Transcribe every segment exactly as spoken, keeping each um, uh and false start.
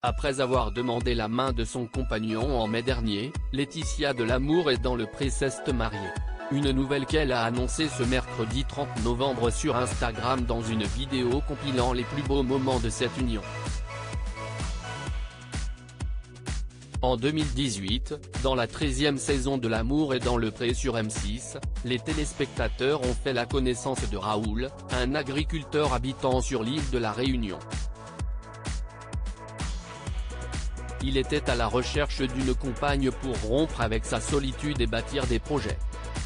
Après avoir demandé la main de son compagnon en mai dernier, Laetitia de Lamour est dans le pré s'est mariée. Une nouvelle qu'elle a annoncée ce mercredi trente novembre sur Instagram dans une vidéo compilant les plus beaux moments de cette union. En deux mille dix-huit, dans la treizième saison de L'amour est dans le pré sur M six, les téléspectateurs ont fait la connaissance de Raoul, un agriculteur habitant sur l'île de la Réunion. Il était à la recherche d'une compagne pour rompre avec sa solitude et bâtir des projets.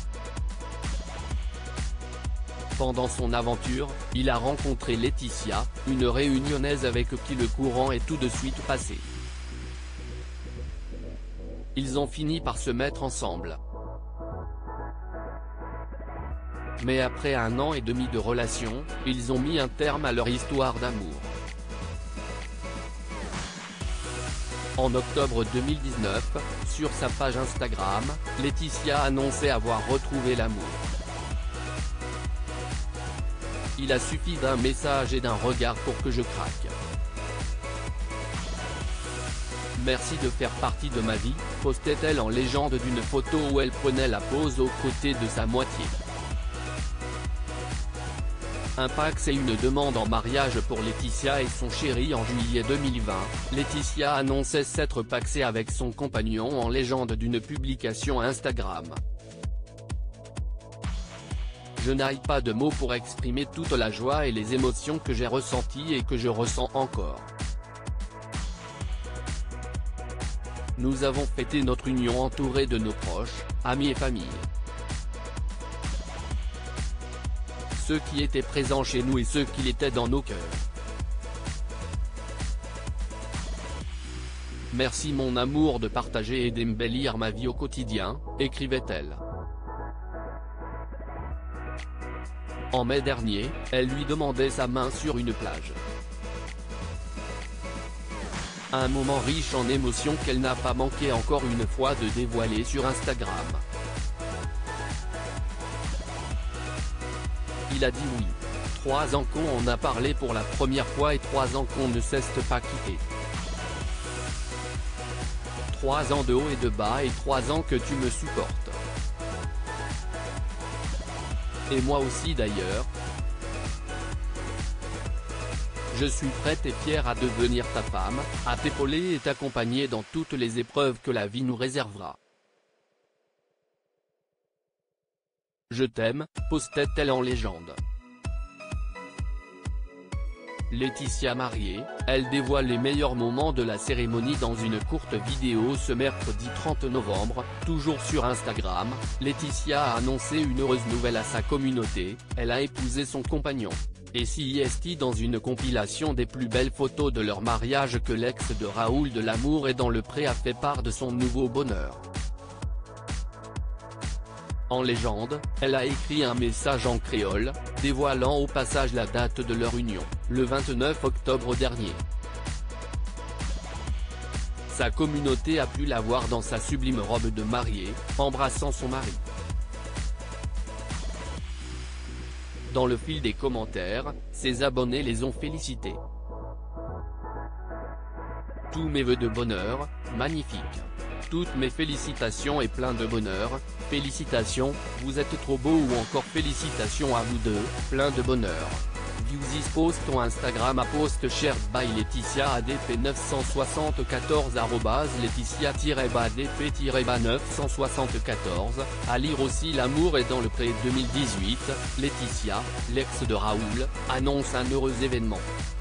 Pendant son aventure, il a rencontré Laetitia, une réunionnaise avec qui le courant est tout de suite passé. Ils ont fini par se mettre ensemble. Mais après un an et demi de relation, ils ont mis un terme à leur histoire d'amour. En octobre deux mille dix-neuf, sur sa page Instagram, Laetitia annonçait avoir retrouvé l'amour. Il a suffi d'un message et d'un regard pour que je craque. Merci de faire partie de ma vie, postait-elle en légende d'une photo où elle prenait la pose aux côtés de sa moitié. Un pax et une demande en mariage pour Laetitia et son chéri en juillet deux mille vingt, Laetitia annonçait s'être paxée avec son compagnon en légende d'une publication Instagram. Je n'ai pas de mots pour exprimer toute la joie et les émotions que j'ai ressenties et que je ressens encore. Nous avons fêté notre union entourés de nos proches, amis et famille. Ceux qui étaient présents chez nous et ceux qui l'étaient dans nos cœurs. Merci mon amour de partager et d'embellir ma vie au quotidien, écrivait-elle. En mai dernier, elle lui demandait sa main sur une plage. Un moment riche en émotions qu'elle n'a pas manqué encore une fois de dévoiler sur Instagram. Il a dit oui. Trois ans qu'on en a parlé pour la première fois et trois ans qu'on ne cesse pas quitter. Trois ans de haut et de bas et trois ans que tu me supportes. Et moi aussi d'ailleurs. Je suis prête et fière à devenir ta femme, à t'épauler et t'accompagner dans toutes les épreuves que la vie nous réservera. Je t'aime, postait-elle en légende. Laetitia mariée, elle dévoile les meilleurs moments de la cérémonie dans une courte vidéo ce mercredi trente novembre, toujours sur Instagram. Laetitia a annoncé une heureuse nouvelle à sa communauté, elle a épousé son compagnon. Et si est dans une compilation des plus belles photos de leur mariage que l'ex de Raoul de Lamour est dans le pré a fait part de son nouveau bonheur. En légende, elle a écrit un message en créole, dévoilant au passage la date de leur union, le vingt-neuf octobre dernier. Sa communauté a pu la voir dans sa sublime robe de mariée, embrassant son mari. Dans le fil des commentaires, ses abonnés les ont félicités. Tous mes vœux de bonheur, magnifique. Toutes mes félicitations et plein de bonheur, félicitations, vous êtes trop beau ou encore félicitations à vous deux, plein de bonheur. Views is post ton Instagram à post shared by Laetitia A D P neuf cent soixante-quatorze arobase Laetitia-A D P neuf cent soixante-quatorze, à lire aussi L'amour est dans le pré deux mille dix-huit, Laetitia, l'ex de Raoul, annonce un heureux événement.